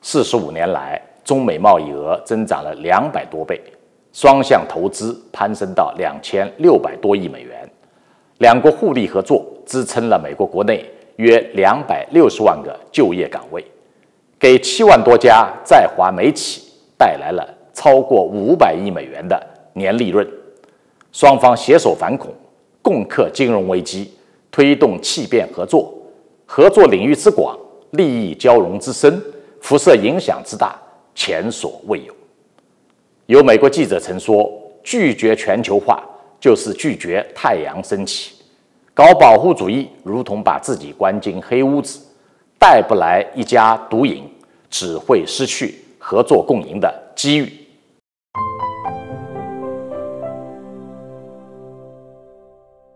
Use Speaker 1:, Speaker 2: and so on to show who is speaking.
Speaker 1: 45年来，中美贸易额增长了200多倍，双向投资攀升到2600多亿美元。两国互利合作支撑了美国国内约260万个就业岗位，给7万多家在华美企带来了超过500亿美元的年利润。双方携手反恐，共克金融危机，推动气变合作，合作领域之广，利益交融之深，辐射影响之大，前所未有。有美国记者曾说，拒绝全球化就是拒绝太阳升起。搞保护主义如同把自己关进黑屋子，带不来一家独赢，只会失去合作共赢的机遇。